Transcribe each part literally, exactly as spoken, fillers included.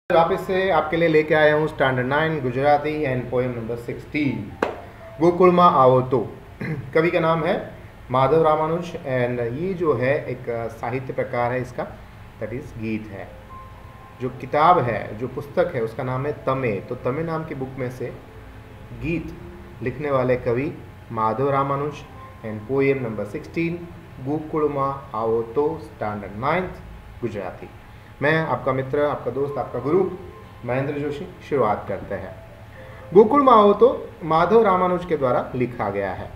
वापस से आपके लिए लेके आया हूँ standard nine Gujarati and poem number sixteen Gokul में आओ तो। कवि का नाम है माधव रामानुज एंड ये जो है एक साहित्य प्रकार है इसका, दैट इज गीत है। जो किताब है, जो पुस्तक है, उसका नाम है तमे। तो तमे नाम की बुक में से गीत लिखने वाले कवि Madhav Ramanuj and poem number sixteen Gokul में आओ तो, स्टैंडर्ड नाइन्थ गुजराती। मैं आपका मित्र, आपका दोस्त, आपका गुरु महेंद्र जोशी शुरुआत करते हैं। गोकुल में आओ तो माधव रामानुज के द्वारा लिखा गया है।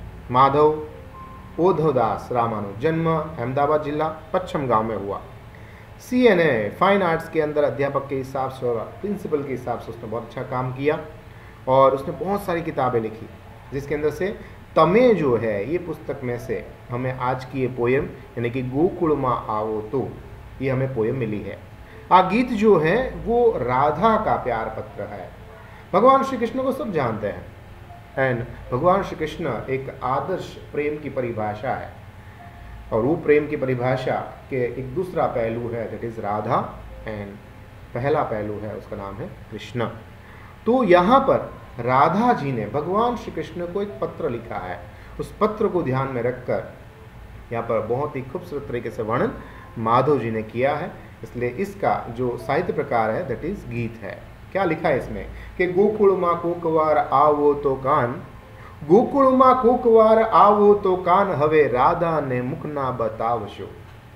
माधव ओधोदास रामानुज, जन्म अहमदाबाद जिला पश्चिम गांव में हुआ। C N A fine arts के अंदर अध्यापक के हिसाब से और प्रिंसिपल के हिसाब से उसने बहुत अच्छा काम किया और उसने बहुत सारी किताबें लिखी, जिसके अंदर से तमे जो है ये पुस्तक में से हमें आज की ये पोएम यानी कि गोकुल में आओ तो ये हमें पोएम मिली है। आ गीत जो है वो राधा का प्यार पत्र है। भगवान श्री कृष्ण को सब जानते हैं एंड भगवान श्री कृष्ण एक आदर्श प्रेम की परिभाषा है और वो प्रेम की परिभाषा के एक दूसरा पहलू है, दैट इज राधा, एंड पहला पहलू है उसका नाम है कृष्ण। तो यहाँ पर राधा जी ने भगवान श्री कृष्ण को एक पत्र लिखा है। उस पत्र को ध्यान में रखकर यहाँ पर बहुत ही खूबसूरत तरीके से वर्णन माधव जी ने किया है, इसलिए इसका जो साहित्य प्रकार है दैट इज गीत है। क्या लिखा है इसमें कि गोकुल मा कोकवार आवो तो कान, गोकुल मा कोकवार आवो तो कान, हवे राधा ने मुख ना बतावशो।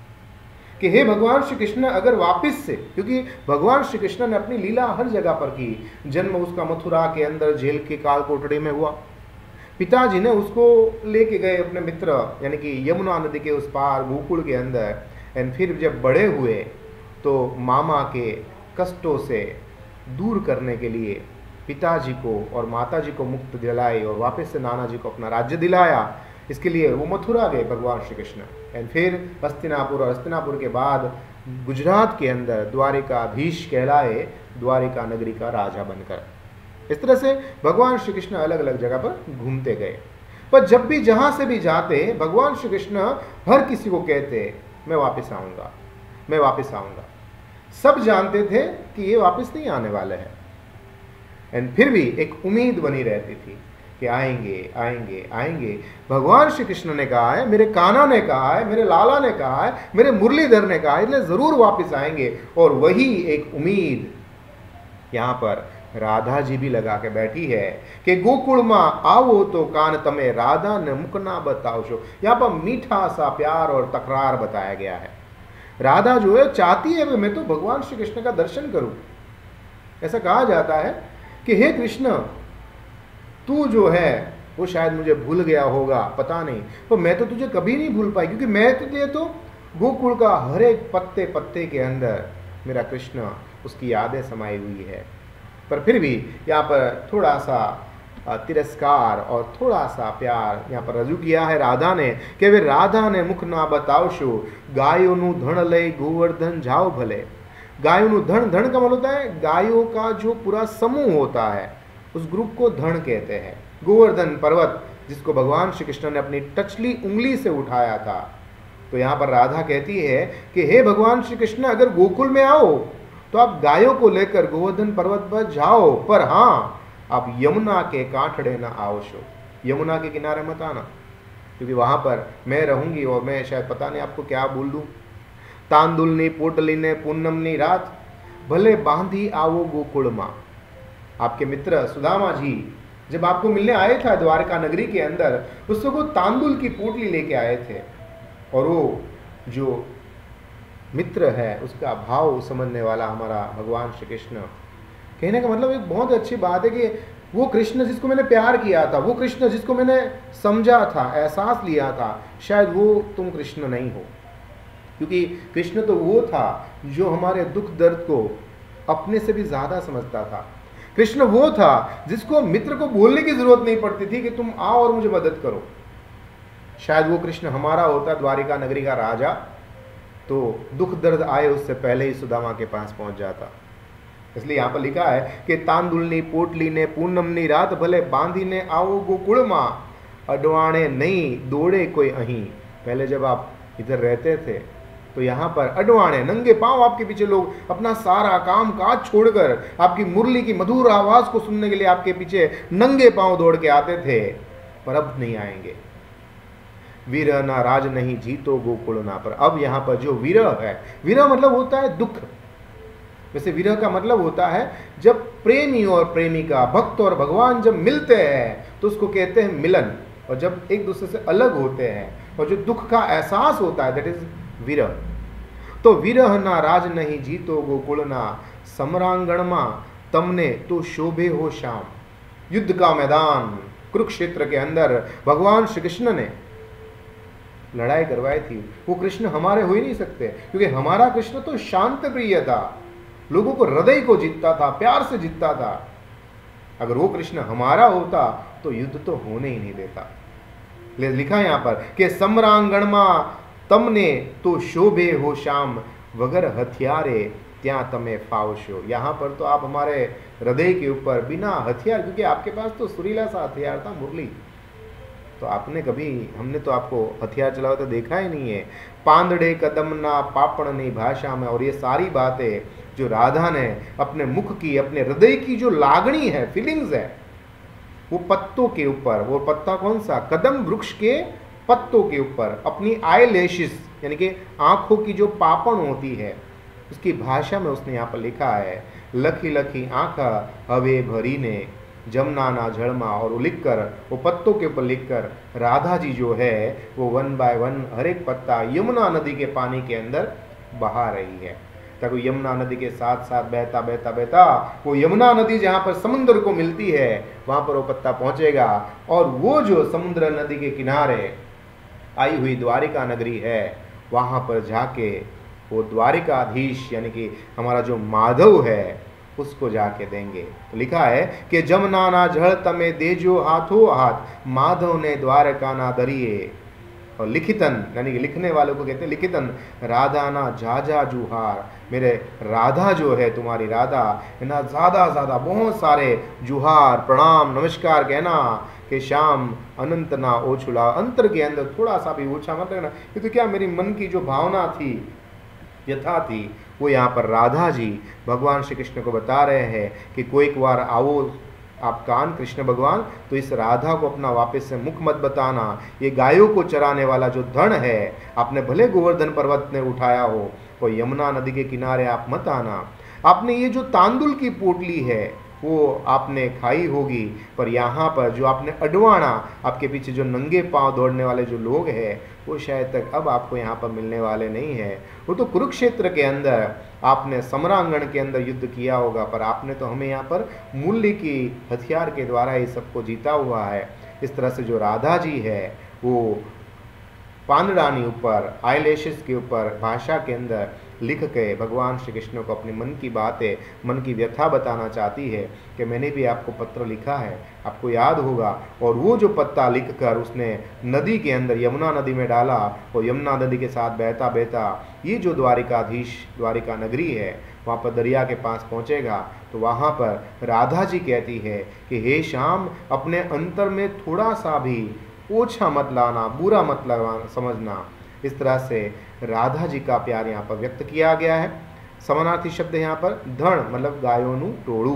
कि हे भगवान श्री कृष्ण अगर वापस से, क्योंकि भगवान श्री कृष्ण ने अपनी लीला हर जगह पर की। जन्म उसका मथुरा के अंदर जेल के काल कोठड़ी में हुआ। पिताजी ने उसको लेके गए अपने मित्र यानी कि यमुना नदी के उस पार गोकुल के अंदर, एंड फिर जब बड़े हुए तो मामा के कष्टों से दूर करने के लिए पिताजी को और माताजी को मुक्त दिलाई और वापस से नाना जी को अपना राज्य दिलाया। इसके लिए वो मथुरा गए भगवान श्री कृष्ण, एंड फिर हस्तिनापुर और हस्तिनापुर के बाद गुजरात के अंदर द्वारिकाधीश कहलाए, द्वारिका नगरी का राजा बनकर। इस तरह से भगवान श्री कृष्ण अलग अलग जगह पर घूमते गए। पर जब भी जहां से भी जाते भगवान श्री कृष्ण हर किसी को कहते मैं वापस आऊंगा, मैं वापस आऊंगा। सब जानते थे कि ये वापस नहीं आने वाले हैं, एंड फिर भी एक उम्मीद बनी रहती थी कि आएंगे आएंगे आएंगे। भगवान श्री कृष्ण ने कहा है, मेरे कान्हा ने कहा है, मेरे लाला ने कहा है, मेरे मुरलीधर ने कहा है, इसलिए जरूर वापस आएंगे। और वही एक उम्मीद यहाँ पर राधा जी भी लगा के बैठी है कि गोकुल में आओ तो कान, तमे राधा ने मुख ना बताओ। यहाँ पर मीठा सा प्यार और तकरार बताया गया है। राधा जो है चाहती है मैं तो भगवान श्री कृष्ण का दर्शन करूं। ऐसा कहा जाता है कि हे कृष्ण तू जो है वो शायद मुझे भूल गया होगा, पता नहीं, पर मैं तो तुझे कभी नहीं भूल पाई, क्योंकि मैं तुझे तो गोकुल का हर एक पत्ते पत्ते के अंदर मेरा कृष्ण उसकी यादें समाई हुई है। पर फिर भी यहाँ पर थोड़ा सा तिरस्कार और थोड़ा सा प्यार यहाँ पर रजू किया है राधा ने कि वे राधा ने मुख ना बतावशो, गायों नु धन ले गोवर्धन जाओ भले। गायों नु धन, धन का मतलब होता है गायों का जो पूरा समूह होता है उस ग्रुप को धन कहते हैं। गोवर्धन पर्वत जिसको भगवान श्री कृष्ण ने अपनी टचली उंगली से उठाया था। तो यहाँ पर राधा कहती है कि हे भगवान श्री कृष्ण अगर गोकुल में आओ तो आप गायों को लेकर गोवर्धन पर्वत पर जाओ, पर हाँ आप यमुना के कांठड़े न आवशो, यमुना के किनारे मत आना, क्योंकि वहां पर मैं रहूंगी और मैं शायद पता नहीं आपको क्या बोल दूं। तांदुलनी पोटली ने पूनमनी रात, भले बांधी आवो गोकुल मां। आपके मित्र सुदामा जी जब आपको मिलने आए थे द्वारका नगरी के अंदर, उस वक्त वो तांदुल की पोटली लेके आए थे, और वो जो मित्र है उसका भाव समझने वाला हमारा भगवान श्री कृष्ण। कहने का मतलब एक बहुत अच्छी बात है कि वो कृष्ण जिसको मैंने प्यार किया था, वो कृष्ण जिसको मैंने समझा था, एहसास लिया था, शायद वो तुम कृष्ण नहीं हो। क्योंकि कृष्ण तो वो था जो हमारे दुख दर्द को अपने से भी ज्यादा समझता था। कृष्ण वो था जिसको मित्र को बोलने की जरूरत नहीं पड़ती थी कि तुम आओ और मुझे मदद करो। शायद वो कृष्ण हमारा होता द्वारिका नगरी का राजा, तो दुख दर्द आए उससे पहले ही सुदामा के पास पहुंच जाता। इसलिए यहाँ पर लिखा है कि तांदुलनी पोटली ने पूनमनी रात, भले बांधी ने आओ गोकुल मां, अडवाणे नहीं दौड़े कोई अहीं। पहले जब आप इधर रहते थे तो यहाँ पर अडवाणे नंगे पांव आपके पीछे लोग अपना सारा काम काज छोड़कर आपकी मुरली की मधुर आवाज को सुनने के लिए आपके पीछे नंगे पांव दौड़ के आते थे, पर अब नहीं आएंगे। विरह ना राज नहीं जीतो गोकुल ना, पर अब यहाँ पर जो विरह है, विरह मतलब होता है दुख। वैसे विरह का मतलब होता है जब प्रेमी और प्रेमिका, भक्त और भगवान जब मिलते हैं तो उसको कहते हैं मिलन, और जब एक दूसरे से अलग होते हैं और जो दुख का एहसास होता है दैट इज विरह। तो विरह ना राज नहीं जीतो गोकुल ना, समरांगण मा तमने तो शोभे हो श्याम। युद्ध का मैदान कुरुक्षेत्र के अंदर भगवान श्री कृष्ण ने लड़ाई करवाई थी। वो कृष्ण हमारे हो ही नहीं सकते, क्योंकि हमारा कृष्ण तो शांत प्रिय था, लोगों को हृदय को जीतता था, प्यार से जीतता था। अगर वो कृष्ण हमारा होता तो युद्ध तो होने ही नहीं देता। लिखा यहां पर कि सम्रांगण में तमने तो शोभे हो श्याम, वगर हथियारे त्या तमे फावशो। यहाँ पर तो आप हमारे हृदय के ऊपर बिना हथियार, क्योंकि आपके पास तो सुरीला सा हथियार था मुरली, तो आपने कभी, हमने तो आपको हथियार चलाओ तो देखा ही नहीं है। पांदड़े कदम ना पापण नहीं भाषा में, और ये सारी बातें जो राधा ने अपने मुख की, अपने हृदय की जो लागणी है, फीलिंग्स है, वो पत्तों के ऊपर, वो पत्ता कौन सा, कदम वृक्ष के पत्तों के ऊपर अपनी आई लैशेस यानी कि आंखों की जो पापण होती है उसकी भाषा में उसने यहाँ पर लिखा है, लखी लखी आंखा हवे भरी ने जमुना ना झड़मा। और वो लिख कर, वो पत्तों के ऊपर लिखकर राधा जी जो है वो वन बाय वन हर एक पत्ता यमुना नदी के पानी के अंदर बहा रही है, ताकि यमुना नदी के साथ साथ बहता बहता बहता वो यमुना नदी जहाँ पर समुद्र को मिलती है वहाँ पर वो पत्ता पहुँचेगा, और वो जो समुद्र नदी के किनारे आई हुई द्वारिका नगरी है वहाँ पर जाके वो द्वारिकाधीश यानी कि हमारा जो माधव है उसको जाके देंगे। तो लिखा है कि जमुना ना झड़ तमे देजो हाथों हाथ, माधव ने द्वारका ना दरिए। और लिखितन यानी कि लिखने वालों को कहते हैं लिखितन, राधा ना जाजा जुहार, मेरे राधा जो है तुम्हारी राधा है ना, ज़्यादा ज़्यादा बहुत सारे जुहार प्रणाम नमस्कार कहना कि श्याम अनंत ना ओछुला, अंतर के अंदर थोड़ा सा भी ओछा मत रहना। ये तो क्या मेरी मन की जो भावना थी, यथा थी, वो यहाँ पर राधा जी भगवान श्री कृष्ण को बता रहे हैं कि कोई एक बार आओ आप कान कृष्ण भगवान, तो इस राधा को अपना वापस से मुख मत बताना। ये गायों को चराने वाला जो धन है आपने भले गोवर्धन पर्वत ने उठाया हो, और यमुना नदी के किनारे आप मत आना। आपने ये जो तांदुल की पोटली है वो आपने खाई होगी, पर यहाँ पर जो आपने अडवाणा, आपके पीछे जो नंगे पांव दौड़ने वाले जो लोग हैं वो शायद तक अब आपको यहाँ पर मिलने वाले नहीं है। वो तो कुरुक्षेत्र के अंदर आपने समरांगण के अंदर युद्ध किया होगा, पर आपने तो हमें यहाँ पर मूल्य की हथियार के द्वारा ये सबको जीता हुआ है। इस तरह से जो राधा जी है वो पांदड़ानी ऊपर, आईलैशेस के ऊपर भाषा के अंदर लिख के भगवान श्री कृष्ण को अपने मन की बातें, मन की व्यथा बताना चाहती है कि मैंने भी आपको पत्र लिखा है, आपको याद होगा। और वो जो पत्ता लिखकर उसने नदी के अंदर यमुना नदी में डाला, और यमुना नदी के साथ बहता बहता ये जो द्वारिकाधीश द्वारिका नगरी है वहाँ पर दरिया के पास पहुँचेगा, तो वहाँ पर राधा जी कहती है कि हे श्याम, अपने अंतर में थोड़ा सा भी ओछा मत लाना, बुरा मत लगा समझना। इस तरह से राधा जी का प्यार यहाँ पर व्यक्त किया गया है। समानार्थी शब्द यहाँ पर धन मतलब गायोनु टोड़ू,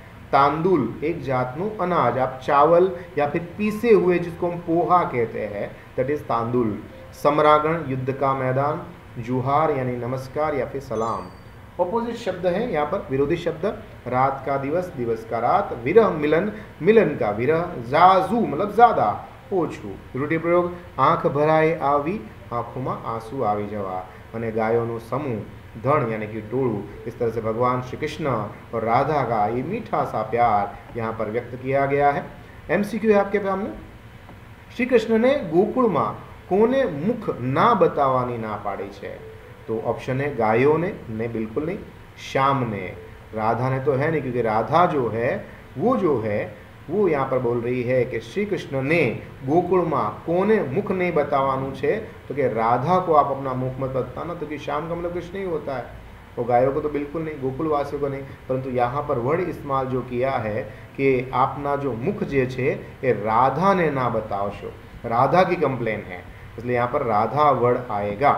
तांदुल एक जातनु अनाज, आप चावल या फिर पीसे हुए जिसको हम पोहा कहते हैं दैट इज तांदुल। समरागण युद्ध का मैदान, जुहार यानी नमस्कार या फिर सलाम। ऑपोजिट शब्द है यहाँ पर, विरोधी शब्द, रात का दिवस, दिवस का रात, विरह मिलन, मिलन का विरह, जाजू मतलब ज्यादा, ओछू। विरोधी प्रयोग, आंख भराए आवी, आंखों में आंसू आवी जवा। અને ગાયોનો સમૂહ, ધણ यानी कि टोळू। इस तरह से भगवान श्री कृष्ण और राधा का ये मीठा सा प्यार यहाँ पर व्यक्त किया गया है। एमसीक्यू है आपके सामने, श्री कृष्ण ने गोकुल में कोने मुख ना बतावानी ना पाड़ी है, तो ऑप्शन है गायों ने, ने बिल्कुल नहीं, श्याम ने, राधा ने तो है नहीं, क्योंकि राधा जो है वो जो है वो यहाँ पर बोल रही है कि श्री कृष्ण ने गोकुल में कोने मुख नहीं बतावानु छे, तो कि राधा को आप अपना मुख मत बताना, तो कि श्याम का मतलब कृष्ण ही होता है, वो गायों को तो बिल्कुल नहीं, गोकुल वासियों को नहीं। परंतु यहाँ पर वर्ड इस्तेमाल जो किया है कि आपना जो मुख जे छे ये राधा ने ना बतावशो, राधा की कंप्लेन है, इसलिए यहाँ पर राधा वर्ड आएगा।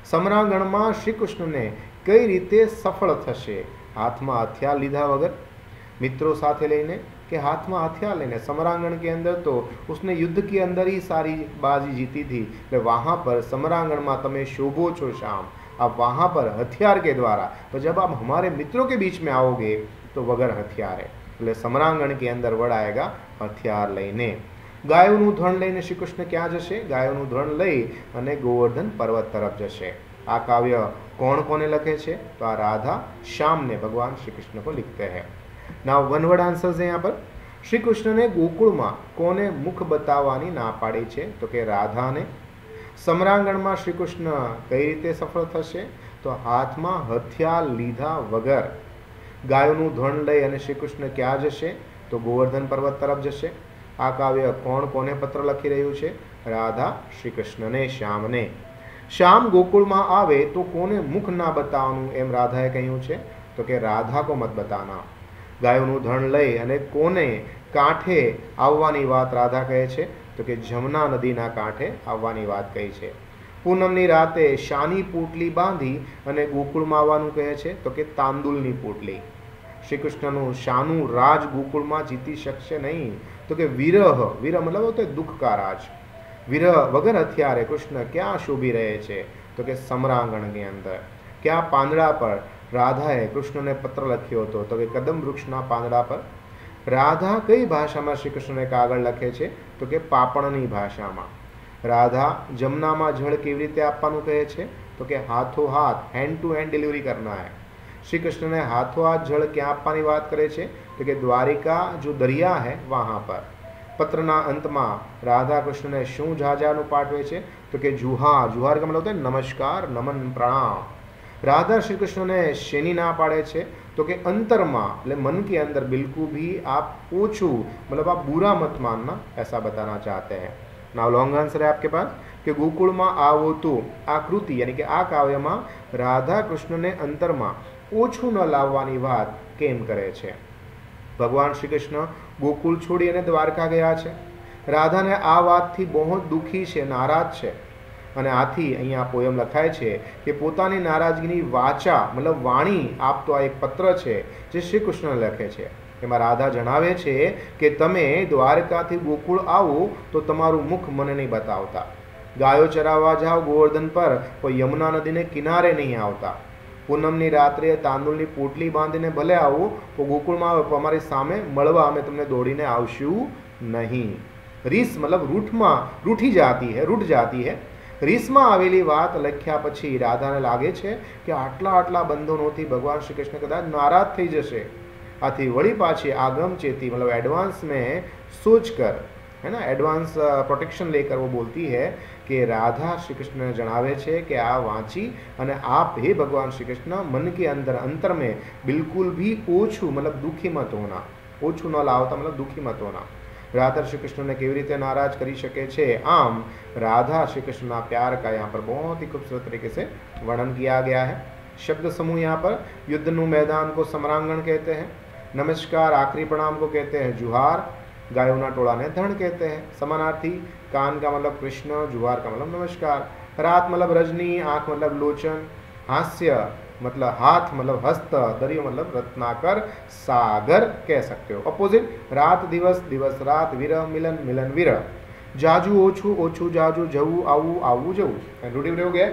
સમરાંગણમાં શ્રી કૃષ્ણને કઈ રીતે સફળ થશે? હાથમાં હથિયાર લીધા वगर, मित्रों साथे लेने कि हाथ में हथियार लेने। समरांगण के अंदर तो उसने युद्ध के अंदर ही सारी बाजी जीती थी, तो वहाँ पर समरांगण में तमे शोभो छो श्याम, अब वहाँ पर हथियार के द्वारा, तो जब आप हमारे मित्रों के बीच में आओगे तो वगर हथियार है, એટલે સમરાંગણ के अंदर વળાયેગા હથિયાર લઈને। ગાયોનું ધણ લઈને શ્રી કૃષ્ણ ક્યાં જશે? ગાયોનું ધણ લઈ અને ગોવર્ધન પર્વત તરફ જશે। આ કાવ્ય કોણ કોને લખે છે? તો આ રાધા श्याम ने भगवान श्री कृष्ण को लिखते हैं। नाउ वन वर्ड आंसर्स है यहाँ पर। श्री कृष्ण ने गोकुल में कोने मुख बताववानी ना पाड़ी छे? तो के राधा ने। समरांगण में श्री कृष्ण कई रीते सफल थशे? तो हाथ में हथियार लीधा वगर। गायोनु धन लई अने श्री कृष्ण क्या जशे? तो गोवर्धन पर्वत तरफ जशे। आ काव्य कोण कोने पत्र लखी रह्यु छे? राधा श्री कृष्ण ने, श्याम ने। श्याम गोकुल में आवे तो कोने मुख ना बताववानुं एम राधाए कह्युं छे? तो के राधा को मत बताना। गायोनु धन लई अने कोने कांठे आववानी वात राधा कहे छे? तो के जमुना नदीना कांठे आववानी वात कही छे। पूनमनी राते शानी पोटली बांधी अने गोकुळमां आववानुं कहे छे? तो के तांदूलनी पोटली। श्री कृष्णनु शानु राज गोकुळमां जीती शकशे नहीं? तो के विरह, विरह मतलब होते दुख का राज। विरह वगर हथियारे कृष्ण क्या शोभी रहे छे? तो के समरांगण के अंदर। क्या પાંદડા पर राधाए कृष्ण ने पत्र लख्यो हतो? तो के कदम वृक्षना પાંદડા पर। राधा कई भाषा में श्री कृष्ण ने कागळ लखे छे? तो के पापणनी भाषा में। राधा जमुना में जल केवी रीते आपवानुं कहे छे? तो के हाथों हाथ, हैंड टू हैंड डिलीवरी करना है। श्री कृष्ण ने हाथों हाथ जल क्या आपवानी बात करे छे? तो के द्वारिका जो दरिया है वहां पर। पत्रना अंत में राधा कृष्ण ने शू झाजानु पाठवे छे? तो के जुहार। जुहार का मतलब होता है नमस्कार, नमन, प्रणाम। राधा श्री कृष्ण ने शेनी ना पाड़े छे? तो के अंतर में, એટલે मन के अंदर बिल्कुल भी आप ओछू, मतलब आप बुरा मत मानना, ऐसा बताना चाहते हैं। नाउ लॉन्ग आंसर है आपके पास कि गोकुल में आवो तो आकृति यानी कि आ काव्य में राधा कृष्ण ने अंतर में ओछू न लाववानी बात केम करे छे? भगवान श्री कृष्ण गोकुल छोड़ी अने द्वारका गया छे। राधा ने आ वातथी बहुत दुखी छे, नाराज छे। અને આથી અહીંયા પોયમ લખાય છે કે પોતાની નારાજગીની વાચા મતલબ વાણી આપતો આ એક પત્ર છે જે શ્રી કૃષ્ણ લખે છે। એમાં રાધા જણાવે છે કે તમે દ્વારકાથી ગોકુળ આવો તો તમારું મુખ મને નહીં બતાવતા, ગાયો ચરાવવા જાઓ ગોવર્ધન પર તો યમુના નદીને કિનારે નહીં આવતા, પૂનમની રાત્રે તાંદૂળની પોટલી બાંધીને ભલે આવો તો ગોકુળમાં આવો તો અમારી સામે મળવા અમે તમને દોડીને આવશું નહીં। રીસ मतलब रूठમાં रूठी जाती है, रूठ जाती है। રીસમાં આવેલી વાત લખ્યા પછી રાધાને લાગે છે કે આટલા આટલા બંધનોથી ભગવાન શ્રી કૃષ્ણ કદાચ નારાજ થઈ જશે। આથી વળી પાછી આગમ ચેતી मतलब एडवांस में सोच कर, है ना, एडवांस प्रोटेक्शन लेकर वो बोलती है कि राधा श्री कृष्ण ने जણાવે છે કે આ વાંચી અને आप हे भगवान श्री कृष्ण मन के अंदर अंतर में बिल्कुल भी ओछू मतलब दुखी मत होना, ओछू न लावता मतलब दुखी मत होना। राधा श्री कृष्ण ने केवी रीते नाराज करी शके छे? आम राधा श्री कृष्ण ना प्यार का यहाँ पर बहुत ही खूबसूरत तरीके से वर्णन किया गया है। शब्द समूह यहाँ पर युद्धनु मैदान को समरांगण कहते हैं, नमस्कार आखिरी प्रणाम को कहते हैं जुहार, गायोना टोला ने धन कहते हैं। समानार्थी कान का मतलब कृष्ण, जुहार का मतलब नमस्कार, रात मतलब रजनी, आंख मतलब लोचन, हास्य मतलब हाथ मतलब हस्त, दरियो मतलब रत्नाकर, सागर कह सकते हो। अपोजिट रात दिवस, दिवस रात, विरह मिलन, मिलन विरह, जाजू ओछू, ओछू जाजू, जवू आवू, आवू जवू। रूढ़ी हो गया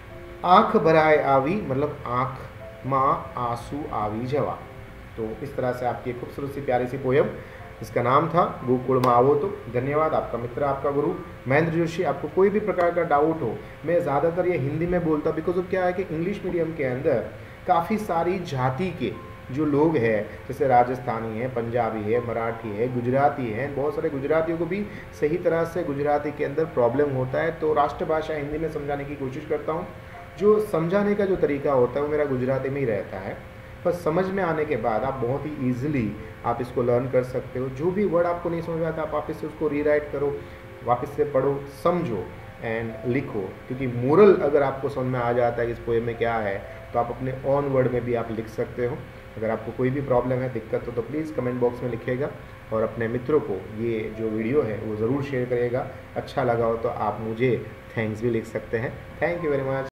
आंख भराए आवी मतलब आंख में आंसू आवी जवा। तो इस तरह से आपकी खूबसूरत सी प्यारी सी पोयम, इसका नाम था गोकुल में आवो तो। धन्यवाद। आपका मित्र, आपका गुरु महेंद्र जोशी। आपको कोई भी प्रकार का डाउट हो, मैं ज़्यादातर ये हिंदी में बोलता बिकॉज ऑफ क्या है कि इंग्लिश मीडियम के अंदर काफ़ी सारी जाति के जो लोग हैं, जैसे राजस्थानी है, पंजाबी है, मराठी है, गुजराती है, बहुत सारे गुजरातियों को भी सही तरह से गुजराती के अंदर प्रॉब्लम होता है। तो राष्ट्रभाषा हिंदी में समझाने की कोशिश करता हूँ। जो समझाने का जो तरीका होता है वो मेरा गुजराती में ही रहता है, पर समझ में आने के बाद आप बहुत ही ईजिली आप इसको लर्न कर सकते हो। जो भी वर्ड आपको नहीं समझ में आता आप वापस से उसको रीराइट करो, वापस से पढ़ो, समझो एंड लिखो। क्योंकि मोरल अगर आपको समझ में आ जाता है इस पोएम में क्या है तो आप अपने ऑन वर्ड में भी आप लिख सकते हो। अगर आपको कोई भी प्रॉब्लम है, दिक्कत हो तो प्लीज़ कमेंट बॉक्स में लिखिएगा और अपने मित्रों को ये जो वीडियो है वो ज़रूर शेयर करिएगा। अच्छा लगा हो तो आप मुझे थैंक्स भी लिख सकते हैं। Thank you very much.